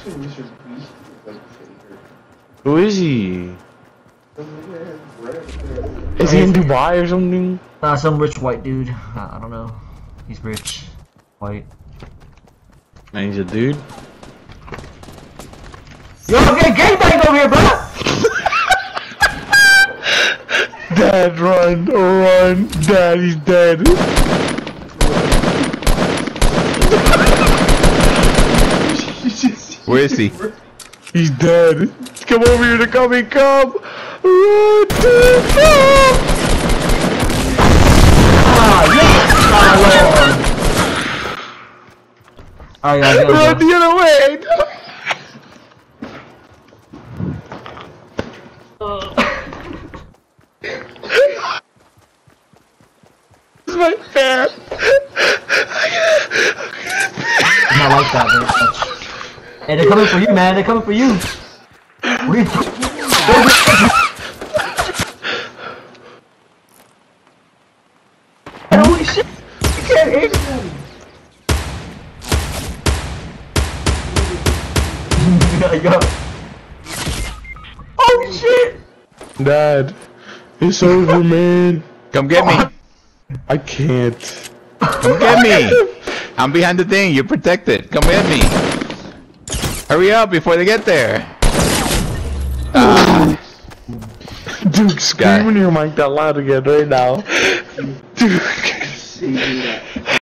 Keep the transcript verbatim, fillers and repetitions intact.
Who is he? Is he in Dubai or something? Uh, some rich white dude. Uh, I don't know. He's rich. White. And he's a dude? Yo, get gangbang over here, bro! Dad, run, run. Dad, he's dead. Where is he? He's dead. Come over here to come and come. Run, Dad, run. Ah, yes! Oh, Alright, guys, Run go. the other way. This is my fan. Not like that very much. Hey, they're coming for you, man. They're coming for you. What are you Holy shit! You can't hit him! Yo. Oh shit! Dad, it's over, man. Come get me. I can't. Come get me. I'm behind the thing. You're protected. Come get me. Hurry up before they get there. Ah. Dude, scream in your mic that loud again right now. Dude.